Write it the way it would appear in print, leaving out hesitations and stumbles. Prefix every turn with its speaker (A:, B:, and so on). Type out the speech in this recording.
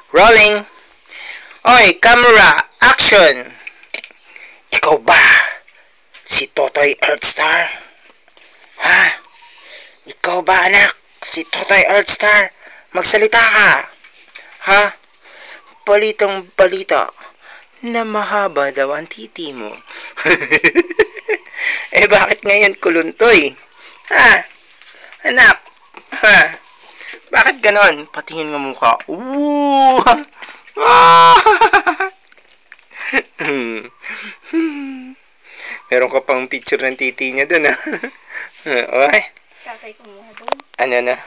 A: Rolling. Oy, camera, action. Ikaw ba si Totoy Earthstar? Ha? Ikaw ba anak si Totoy Earthstar? Magsalita ka. Ha? Balitang balita na mahaba daw ang titi mo. Eh bakit ngayon kuluntoy? Ha? Anak? Ha? Bakit ganon? Patingin nga mukha. Ooh! Meron ka pang picture ng titi niya dun, ha? Okay?
B: Tatay ko muna doon.
A: Ano na?